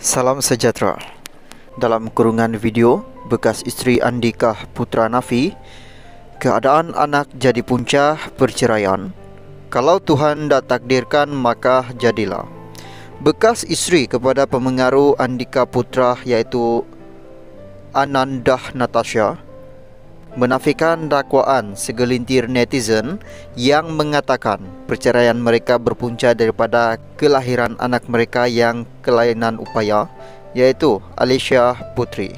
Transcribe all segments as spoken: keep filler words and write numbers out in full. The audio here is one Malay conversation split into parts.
Salam sejahtera. Dalam kurungan video, bekas isteri Andika Putra Nafi, keadaan anak jadi punca perceraian. Kalau Tuhan dah takdirkan, maka jadilah. Bekas isteri kepada pemengaruh Andika Putra iaitu Anandah Natasha menafikan dakwaan segelintir netizen yang mengatakan perceraian mereka berpunca daripada kelahiran anak mereka yang kelainan upaya, iaitu Alicia Putri.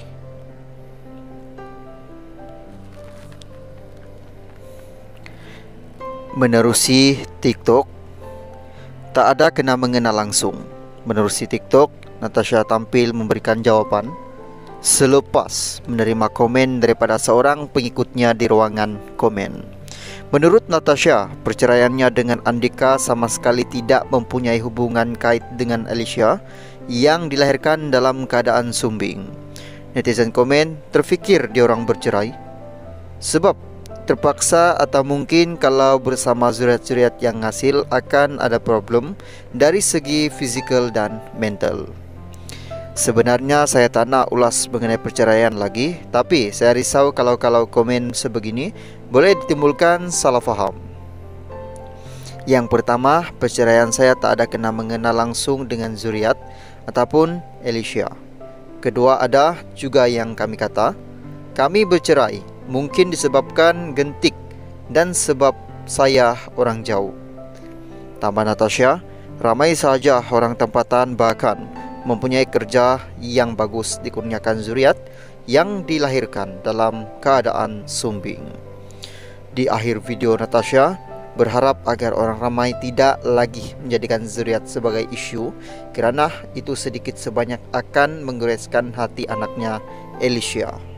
Menerusi TikTok, tak ada kena mengena langsung. Menerusi TikTok, Natasha tampil memberikan jawapan selepas menerima komen daripada seorang pengikutnya di ruangan komen. Menurut Natasha, perceraiannya dengan Andika sama sekali tidak mempunyai hubungan kait dengan Alicia yang dilahirkan dalam keadaan sumbing. Netizen komen, terfikir diorang bercerai sebab terpaksa atau mungkin kalau bersama zuriat-zuriat yang hasil akan ada problem dari segi fizikal dan mental. Sebenarnya saya tak nak ulas mengenai perceraian lagi, tapi saya risau kalau-kalau komen sebegini boleh ditimbulkan salah faham. Yang pertama, perceraian saya tak ada kena mengena langsung dengan zuriat ataupun Alicia. Kedua, ada juga yang kami kata, kami bercerai mungkin disebabkan gentik dan sebab saya orang jauh. Tambah Natasha, ramai sahaja orang tempatan bahkan mempunyai kerja yang bagus dikurniakan zuriat yang dilahirkan dalam keadaan sumbing. Di akhir video, Natasha berharap agar orang ramai tidak lagi menjadikan zuriat sebagai isu kerana itu sedikit sebanyak akan menggoreskan hati anaknya Alicia.